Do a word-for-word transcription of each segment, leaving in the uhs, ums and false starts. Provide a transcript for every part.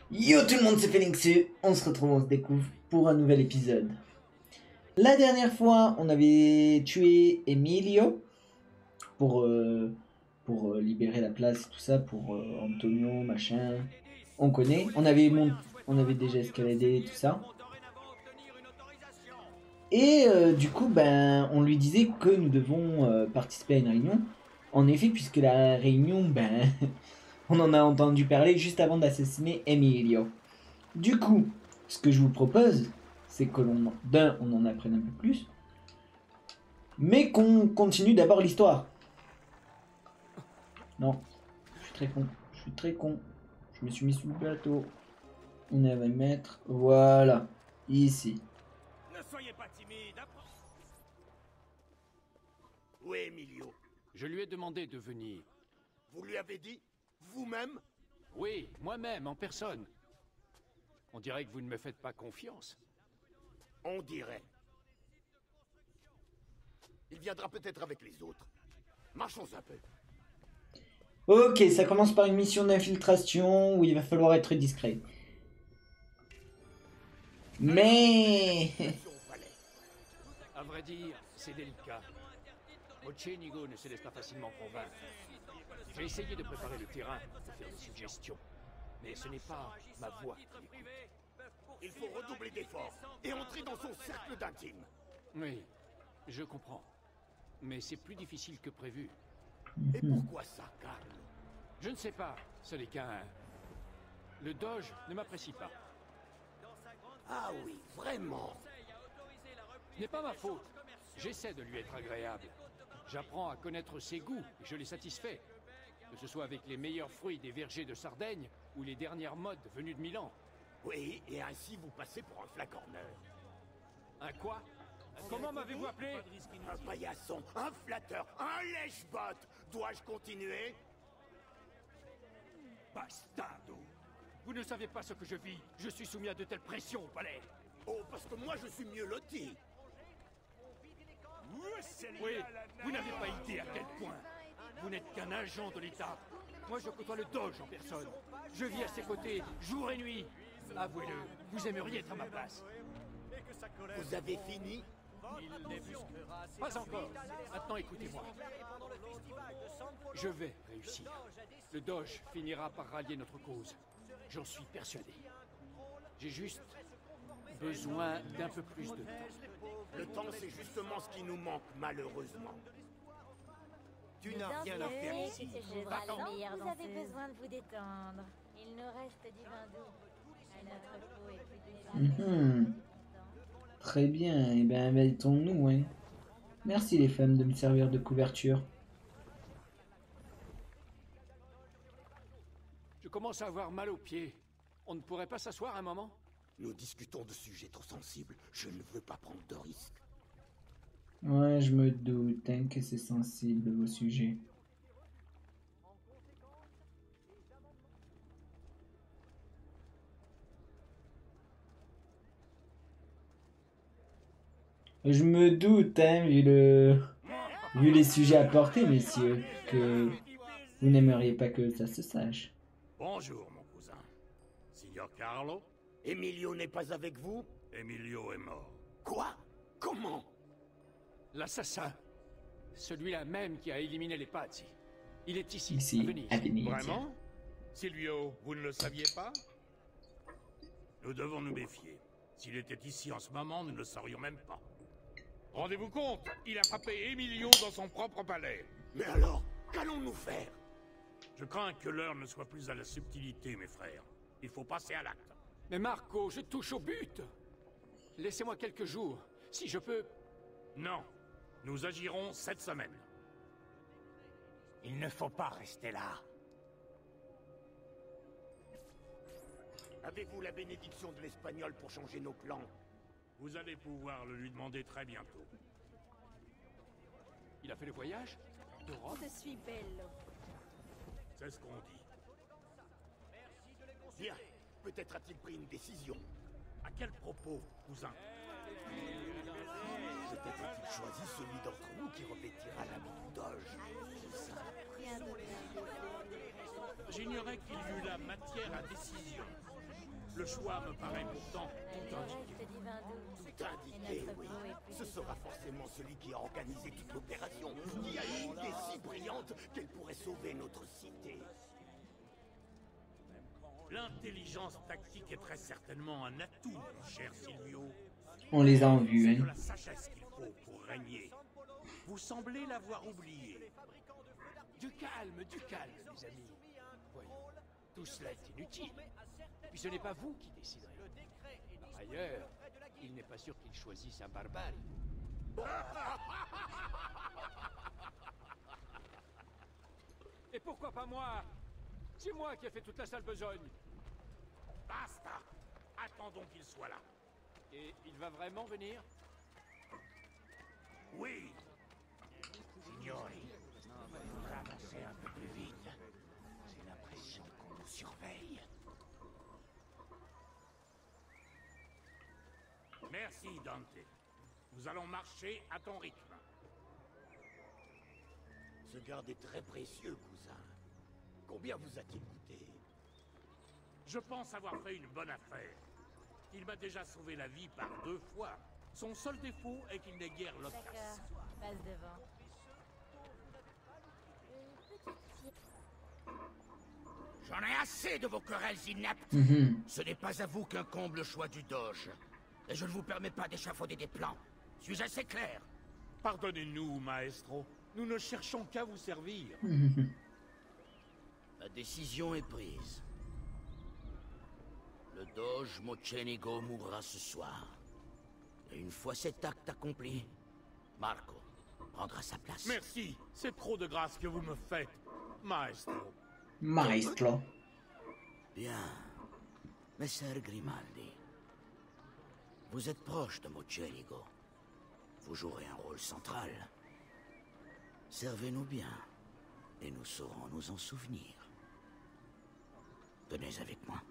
Yo tout le monde, c'est Phoenixu, on se retrouve, on se découvre pour un nouvel épisode. La dernière fois, on avait tué Emilio pour, euh, pour euh, libérer la place, tout ça, pour euh, Antonio, machin. On connaît, on avait, mont... on avait déjà escaladé, tout ça. Et euh, du coup, ben, on lui disait que nous devons euh, participer à une réunion. En effet, puisque la réunion, ben, on en a entendu parler juste avant d'assassiner Emilio. Du coup, ce que je vous propose, c'est que l'on, d'un, on en apprenne un peu plus, mais qu'on continue d'abord l'histoire. Non, je suis très con, je suis très con. Je me suis mis sous le plateau. On va mettre, voilà, ici. Ne soyez pas timide. Où est Emilio? Je lui ai demandé de venir. Vous lui avez dit? Vous-même? Oui, moi-même, en personne. On dirait que vous ne me faites pas confiance. On dirait. Il viendra peut-être avec les autres. Marchons un peu. Ok, ça commence par une mission d'infiltration où il va falloir être discret. Mais... À vrai dire, c'est délicat. Mocenigo ne se laisse pas facilement convaincre. J'ai essayé de préparer le terrain, de faire des suggestions. Mais ce n'est pas ma voix qui écoute. Il faut redoubler d'efforts et entrer dans son cercle d'intime. Oui, je comprends. Mais c'est plus difficile que prévu. Et pourquoi ça, Carlo? Je ne sais pas, ce n'est qu'un... Le Doge ne m'apprécie pas. Ah oui, vraiment. Ce n'est pas ma faute. J'essaie de lui être agréable. J'apprends à connaître ses goûts et je les satisfais. Que ce soit avec les meilleurs fruits des vergers de Sardaigne ou les dernières modes venues de Milan. Oui, et ainsi vous passez pour un flagorneur. Un quoi? Comment m'avez-vous appelé? Un paillasson, un flatteur, un lèche-botte. Dois-je continuer? Bastardo! Vous ne savez pas ce que je vis. Je suis soumis à de telles pressions au palais. Oh, parce que moi je suis mieux loti. Oui, vous n'avez pas idée à quel point. Vous n'êtes qu'un agent de l'État. Moi, je côtoie le Doge en personne. Je vis à ses côtés, jour et nuit. Avouez-le, vous aimeriez être à ma place. Vous avez fini? Pas encore. Maintenant, écoutez-moi. Je vais réussir. Le Doge finira par rallier notre cause. J'en suis persuadé. J'ai juste besoin d'un peu plus de temps. Le temps, c'est justement ce qui nous manque, malheureusement. Tu n'as rien à faire ici. Va-t'en. Vous avez besoin de vous détendre. Il nous reste du vin doux. Et notre peau est plus Mhm. Très bien, et bien mettons-nous, hein. Merci les femmes de me servir de couverture. Je commence à avoir mal aux pieds. On ne pourrait pas s'asseoir un moment? Nous discutons de sujets trop sensibles. Je ne veux pas prendre de risques. Ouais, je me doute hein, que c'est sensible vos sujets. Je me doute, hein, vu le... vu les sujets apportés, messieurs, que vous n'aimeriez pas que ça se sache. Bonjour, mon cousin. Signor Carlo, Emilio n'est pas avec vous? Emilio est mort. Quoi? Comment? L'assassin. Celui-là même qui a éliminé les Pazzi. Il est ici, Ici, à Venise. à Venise. Vraiment? Silvio, vous ne le saviez pas? Nous devons nous méfier. S'il était ici en ce moment, nous ne le saurions même pas. Rendez-vous compte, il a frappé Emilio dans son propre palais. Mais alors, qu'allons-nous faire? Je crains que l'heure ne soit plus à la subtilité, mes frères. Il faut passer à l'acte. Mais Marco, je touche au but. Laissez-moi quelques jours. Si je peux... Non, nous agirons cette semaine. Il ne faut pas rester là. Avez-vous la bénédiction de l'espagnol pour changer nos plans? Vous allez pouvoir le lui demander très bientôt. Il a fait le voyage de Rome? Je suis belle. C'est ce qu'on dit. Bien. Peut-être a-t-il pris une décision. À quel propos, cousin? Peut-être a-t-il choisi celui d'entre nous qui revêtira l'habit du Doge. C'est ça. J'ignorais qu'il y eût la matière à décision. Le choix me paraît pourtant Elle tout nous indiqué. reste du vin doux. Tout Et indiqué, notre oui. peau est plus Ce sera forcément celui qui a organisé toute l'opération, qui a une idée si brillante qu'elle pourrait sauver notre cité. L'intelligence tactique est très certainement un atout, mon cher Silvio. On les a en vue, C'est hein. de la sagesse qu'il faut pour régner. Vous semblez l'avoir oublié. Du calme, du calme, mes amis. Voyons, tout cela est inutile. Et puis ce n'est pas vous qui déciderez. Par ailleurs, il n'est pas sûr qu'il choisisse un barbare. Et pourquoi pas moi? C'est moi qui ai fait toute la sale besogne. Basta! Attendons qu'il soit là. Et il va vraiment venir? Oui. Signori, il faudra avancer un peu plus vite. J'ai l'impression qu'on nous surveille. Merci, Dante. Nous allons marcher à ton rythme. Ce garde est très précieux, cousin. Combien vous a-t-il coûté? Je pense avoir fait une bonne affaire. Il m'a déjà sauvé la vie par deux fois. Son seul défaut est qu'il n'est guère loquace. D'accord, passe devant. J'en ai assez de vos querelles ineptes. Mhm. Ce n'est pas à vous qu'incombe le choix du Doge. Et je ne vous permets pas d'échafauder des plans. Suis-je assez clair? Pardonnez-nous, maestro. Nous ne cherchons qu'à vous servir. La décision est prise. Le Doge Mocenigo mourra ce soir. Et une fois cet acte accompli, Marco prendra sa place. Merci. C'est trop de grâce que vous me faites, maestro. Maestro. Bien. Messer Grimaldi. Vous êtes proche de Mocenigo. Vous jouerez un rôle central. Servez-nous bien, et nous saurons nous en souvenir. Venez avec moi.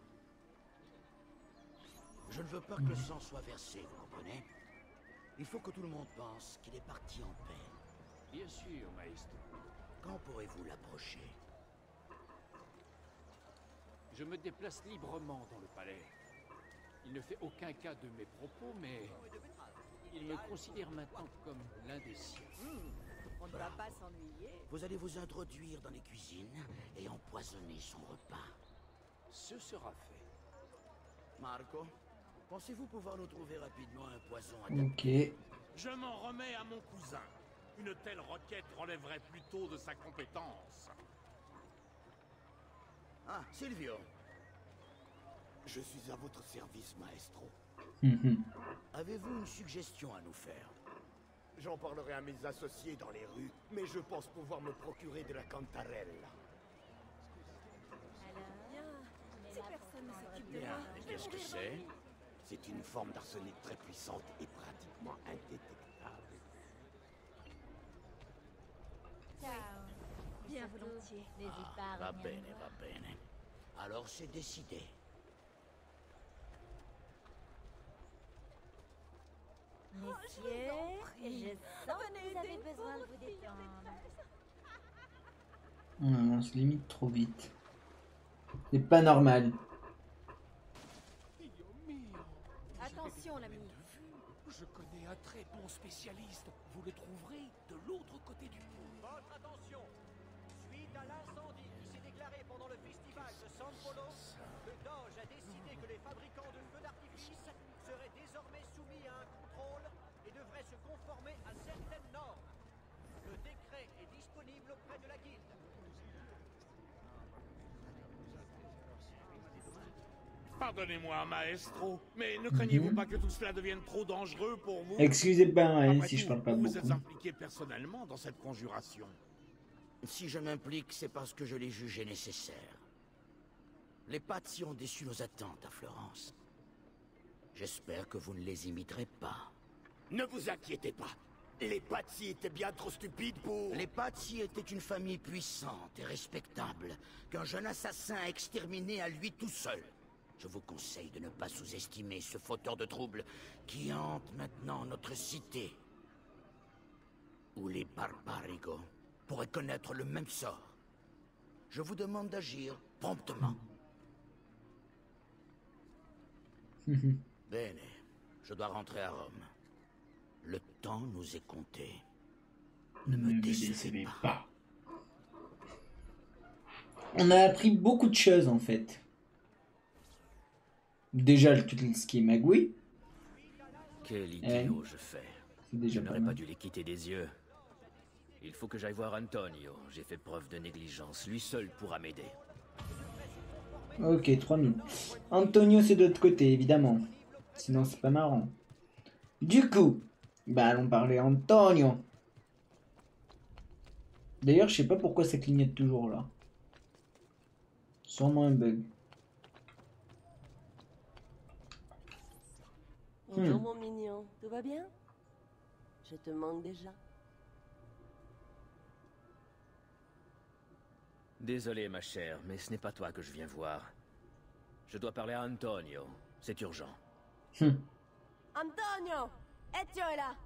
Je ne veux pas que le sang soit versé, vous comprenez? Il faut que tout le monde pense qu'il est parti en paix. Bien sûr, maestro. Quand pourrez-vous l'approcher? Je me déplace librement dans le palais. Il ne fait aucun cas de mes propos, mais il me considère maintenant comme l'un des siens. On ne va pas s'ennuyer. Vous allez vous introduire dans les cuisines et empoisonner son repas. Ce sera fait. Marco, pensez-vous pouvoir nous trouver rapidement un poison adapté? Ok. Je m'en remets à mon cousin. Une telle requête relèverait plutôt de sa compétence. Ah, Silvio. Je suis à votre service, maestro. Mhm. Avez-vous une suggestion à nous faire? J'en parlerai à mes associés dans les rues, mais je pense pouvoir me procurer de la cantarella. Si personne ne s'occupe de Bien, moi, et qu'est-ce que c'est? C'est une forme d'arsenic très puissante et pratiquement indétectable. Ciao. Bien Surtout, volontiers. n'hésite pas à Va revenir bene, me va voir. bene. Alors c'est décidé. Messieurs, je sens que vous avez besoin de vous détendre. On avance limite trop vite. C'est pas normal. Attention, l'ami. Je connais un très bon spécialiste. Vous le trouverez de l'autre côté du pont. Votre attention. Suite à l'incendie qui s'est déclaré pendant le festival de San Polo, le Doge a décidé que les fabricants de feux d'artifice seraient désormais soumis à un contrôle et devraient se conformer à certaines normes. Le décret est disponible auprès de la guilde. Pardonnez-moi, maestro, mais ne craignez-vous pas que tout cela devienne trop dangereux pour vous? Excusez pas hein, Après si je tout, parle pas vous vous êtes beaucoup. impliqué personnellement dans cette conjuration. Si je m'implique, c'est parce que je l'ai jugé nécessaire. Les Pazzi ont déçu nos attentes à Florence. J'espère que vous ne les imiterez pas. Ne vous inquiétez pas. Les Pazzi étaient bien trop stupides pour... Les Pazzi étaient une famille puissante et respectable, qu'un jeune assassin a exterminé à lui tout seul. Je vous conseille de ne pas sous-estimer ce fauteur de troubles qui hante maintenant notre cité. Où les Barbarigo pourraient connaître le même sort. Je vous demande d'agir promptement. Bene, je dois rentrer à Rome. Le temps nous est compté. Ne me décevez pas. pas. On a appris beaucoup de choses en fait. Déjà le- tout ce qui est magouille. Quel idiot je fais. C'est déjà Je pas n'aurais mal. pas dû les quitter des yeux. Il faut que j'aille voir Antonio. J'ai fait preuve de négligence. Lui seul pourra m'aider. Ok, trois minutes. Antonio c'est de l'autre côté évidemment. Sinon c'est pas marrant. Du coup, bah allons parler à Antonio. D'ailleurs je sais pas pourquoi ça clignote toujours là. Sûrement un bug. Bonjour Hmm. mon mignon, tout va bien? Je te manque déjà. Désolé ma chère, mais ce n'est pas toi que je viens voir. Je dois parler à Antonio. C'est urgent. Antonio! Ezio est là!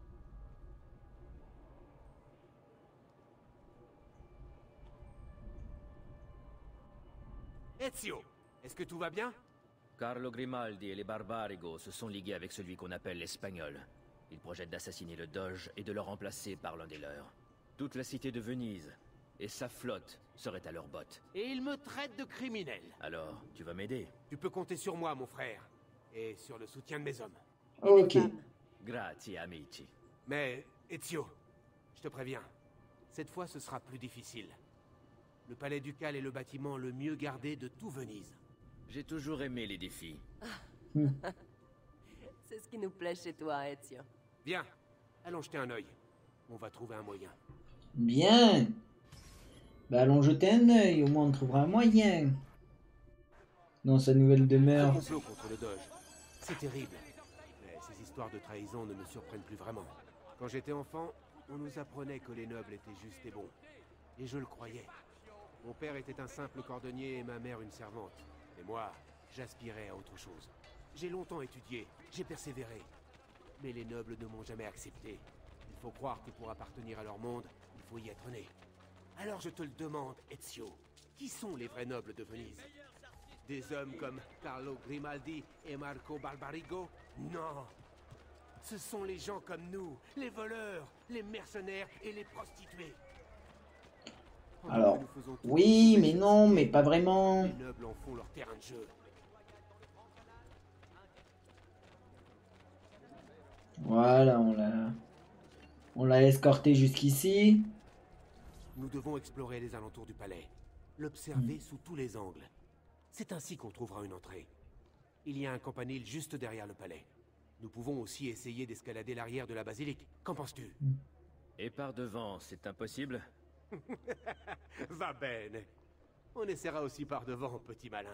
Ezio, est-ce que tout va bien? Carlo Grimaldi et les Barbarigo se sont ligués avec celui qu'on appelle l'Espagnol. Ils projettent d'assassiner le Doge et de le remplacer par l'un des leurs. Toute la cité de Venise et sa flotte seraient à leurs bottes. Et il me traite de criminel. Alors, tu vas m'aider? Tu peux compter sur moi, mon frère. Et sur le soutien de mes hommes. Ok. Grazie, amici. Mais, Ezio, je te préviens, cette fois ce sera plus difficile. Le palais ducal est le bâtiment le mieux gardé de tout Venise. J'ai toujours aimé les défis. C'est ce qui nous plaît chez toi, Ezio. Viens, allons jeter un œil. On va trouver un moyen. Bien. Bah allons jeter un œil, au moins on trouvera un moyen. Dans sa nouvelle Un demeure. complot contre le Doge. C'est terrible. Mais ces histoires de trahison ne me surprennent plus vraiment. Quand j'étais enfant, on nous apprenait que les nobles étaient justes et bons. Et je le croyais. Mon père était un simple cordonnier et ma mère une servante. Et moi, j'aspirais à autre chose. J'ai longtemps étudié, j'ai persévéré. Mais les nobles ne m'ont jamais accepté. Il faut croire que pour appartenir à leur monde, il faut y être né. Alors je te le demande, Ezio. Qui sont les vrais nobles de Venise? Des hommes comme Carlo Grimaldi et Marco Barbarigo? Non. Ce sont les gens comme nous, les voleurs, les mercenaires et les prostituées. Pendant Alors, que nous faisons tout oui, pour mais sauver non, cette mais cité, pas vraiment. Les nobles en font leur terrain de jeu. Voilà, on l'a... On l'a escorté jusqu'ici. Nous devons explorer les alentours du palais, l'observer sous tous les angles. C'est ainsi qu'on trouvera une entrée. Il y a un campanile juste derrière le palais. Nous pouvons aussi essayer d'escalader l'arrière de la basilique. Qu'en penses-tu? Et par devant, c'est impossible? Va bene. On essaiera aussi par devant, petit malin.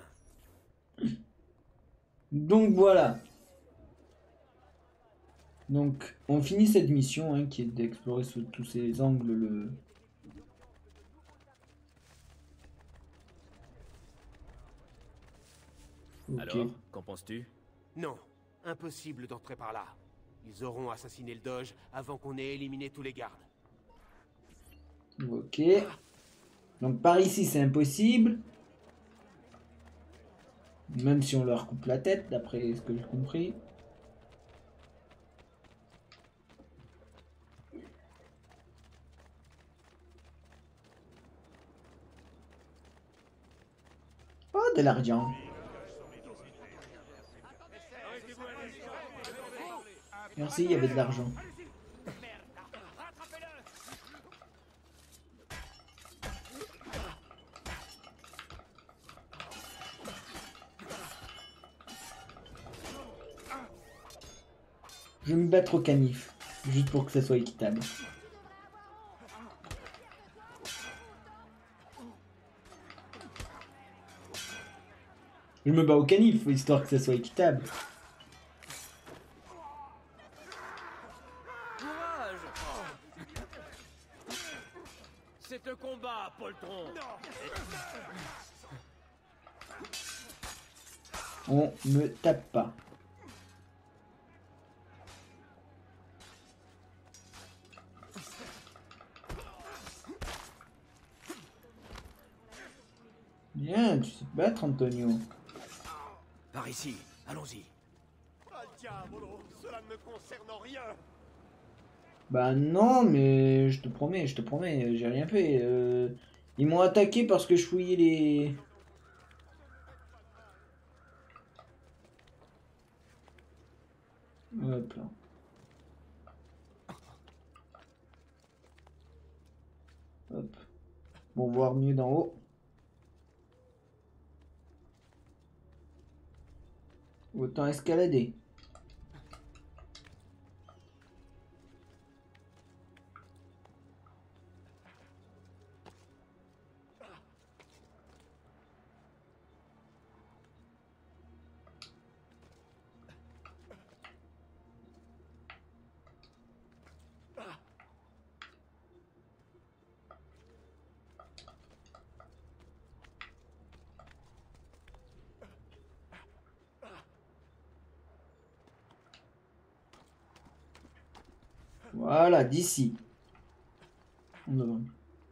Donc voilà. Donc on finit cette mission hein, qui est d'explorer sous tous ces angles le... Ok. Alors, qu'en penses-tu? Non, impossible d'entrer par là. Ils auront assassiné le Doge avant qu'on ait éliminé tous les gardes. Ok. Donc par ici c'est impossible. Même si on leur coupe la tête, d'après ce que j'ai compris. Oh, de l'argent. Merci, il y avait de l'argent. Je vais me battre au canif, juste pour que ça soit équitable. Je me bats au canif, histoire que ça soit équitable. Courage! C'est un combat, poltron! On me tape pas. Bien, tu sais te battre, Antonio. Par ici, allons-y. Diavolo, cela ne me concerne en rien. Bah non, mais je te promets, je te promets, j'ai rien fait. Euh, ils m'ont attaqué parce que je fouillais les... Hop là. Hop. Bon, voir mieux d'en haut. Autant escalader. Voilà, d'ici. On demande.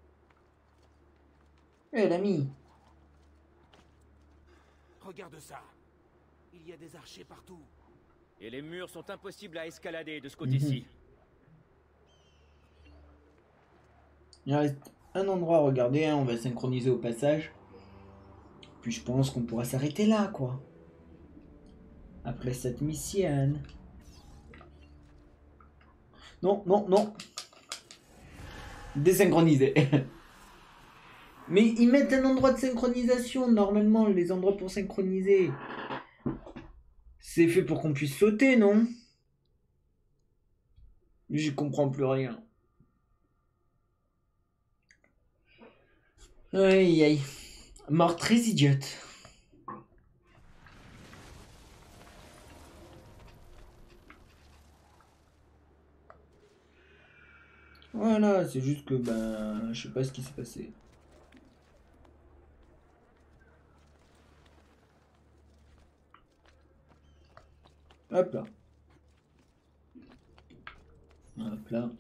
Eh, l'ami. Regarde ça. Il y a des archers partout. Et les murs sont impossibles à escalader de ce côté-ci. Il reste un endroit à regarder, hein. On va synchroniser au passage. Puis je pense qu'on pourra s'arrêter là, quoi. Après cette mission. Non, non, non. Désynchronisé. Mais ils mettent un endroit de synchronisation. Normalement, les endroits pour synchroniser. C'est fait pour qu'on puisse sauter, non? J'y comprends plus rien. Aïe, aïe. Mort très idiote. Voilà, c'est juste que ben je sais pas ce qui s'est passé. Hop là. Hop là.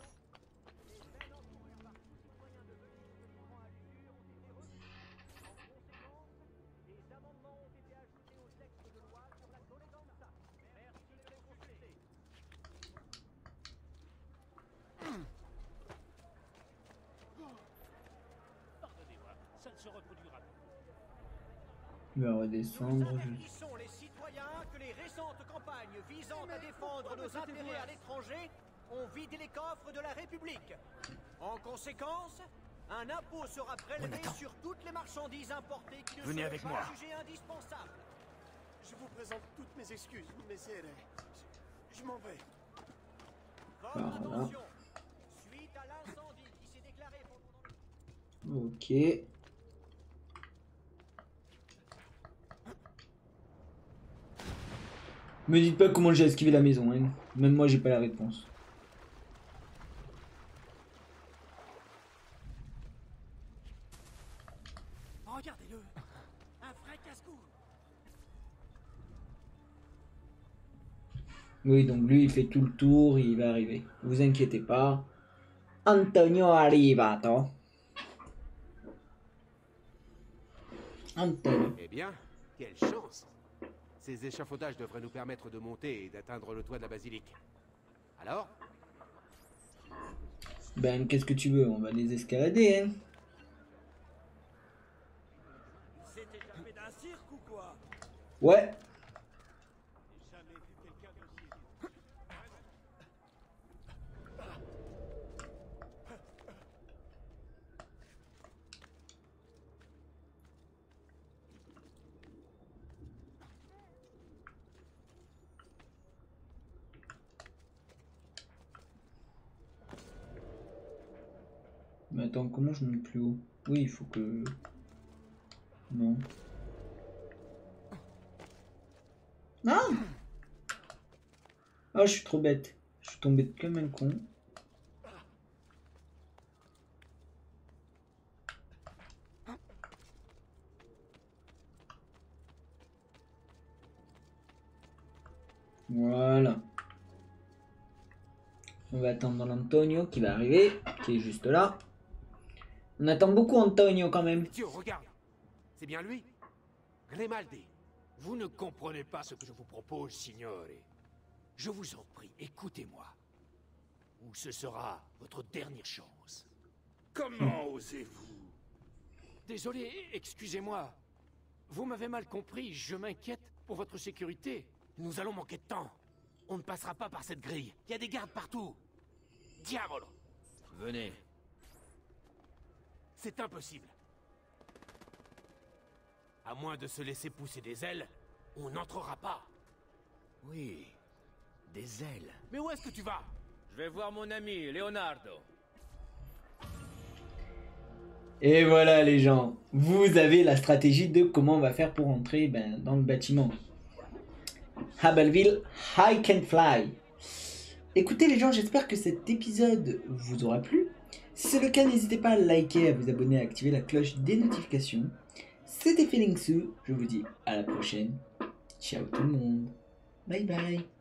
Il va redescendre. Qui sont les citoyens que les récentes campagnes visant à défendre nos intérêts à l'étranger ont vidé les coffres de la République. En conséquence, un impôt sera prélevé sur toutes les marchandises importées qui ne Venez sont avec pas moi. jugées indispensables. Je vous présente toutes mes excuses, messieurs. Je m'en vais. Votre Voilà. attention. Suite à l'incendie qui s'est déclaré pendant... Ok. Me dites pas comment j'ai esquivé la maison, hein. Même moi j'ai pas la réponse. Regardez-le. Un vrai casse-cou. Oui, donc lui il fait tout le tour, il va arriver. Vous inquiétez pas. Antonio arrivato. Antonio. Eh bien, quelle chance. Ces échafaudages devraient nous permettre de monter et d'atteindre le toit de la basilique. Alors? Ben qu'est-ce que tu veux, on va les escalader, hein. C'était jamais d'un cirque ou quoi? Ouais. Jamais vu quelqu'un d'aussi... Mais attends, comment je monte plus haut? Oui, il faut que... Non. Ah! Ah, je suis trop bête. Je suis tombé comme un con. Voilà. On va attendre l'Antonio qui va arriver, qui est juste là. On attend beaucoup Antonio quand même. Dieu, regarde. C'est bien lui. Grimaldi. Vous ne comprenez pas ce que je vous propose, signore. Je vous en prie, écoutez-moi. Ou ce sera votre dernière chance. Comment osez-vous? Désolé, excusez-moi. Vous m'avez mal compris, je m'inquiète pour votre sécurité. Nous allons manquer de temps. On ne passera pas par cette grille. Il y a des gardes partout. Diavolo! Venez. C'est impossible. À moins de se laisser pousser des ailes, on n'entrera pas. Oui, des ailes. Mais où est-ce que tu vas? Je vais voir mon ami, Leonardo. Et voilà les gens, vous avez la stratégie de comment on va faire pour entrer ben, dans le bâtiment. Habbelville, I Can Fly. Écoutez les gens, j'espère que cet épisode vous aura plu. Si c'est le cas, n'hésitez pas à liker, à vous abonner, à activer la cloche des notifications. C'était Feelingsu, je vous dis à la prochaine. Ciao tout le monde. Bye bye.